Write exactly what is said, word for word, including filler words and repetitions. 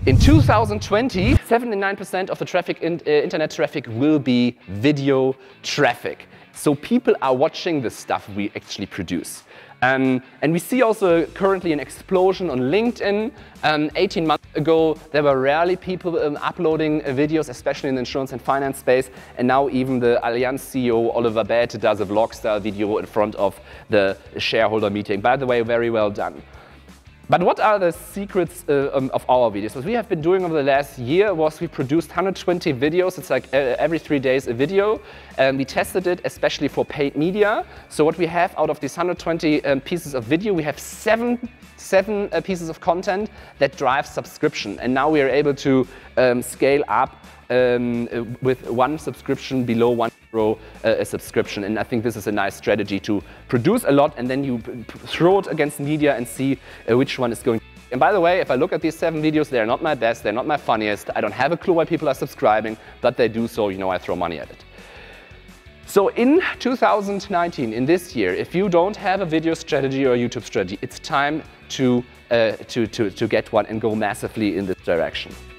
In two thousand twenty, seventy-nine percent of the traffic in, uh, internet traffic will be video traffic. So people are watching the stuff we actually produce. Um, and we see also currently an explosion on LinkedIn. Um, eighteen months ago, there were rarely people um, uploading uh, videos, especially in the insurance and finance space. And now even the Allianz C E O, Oliver Bäte, does a vlog-style video in front of the shareholder meeting. By the way, very well done. But what are the secrets uh, um, of our videos? What we have been doing over the last year was we produced one hundred twenty videos. It's like uh, every three days a video. And we tested it, especially for paid media. So what we have out of these one hundred twenty um, pieces of video, we have seven, seven uh, pieces of content that drive subscription. And now we are able to um, scale up um, uh, with one subscription below one euro uh, a subscription. And I think this is a nice strategy to produce a lot and then you throw it against media and see uh, which one is going. And by the way, if I look at these seven videos, they're not my best, they're not my funniest. I don't have a clue why people are subscribing, but they do, so you know I throw money at it. So in two thousand nineteen, in this year, if you don't have a video strategy or a YouTube strategy, it's time to, uh, to, to, to get one and go massively in this direction.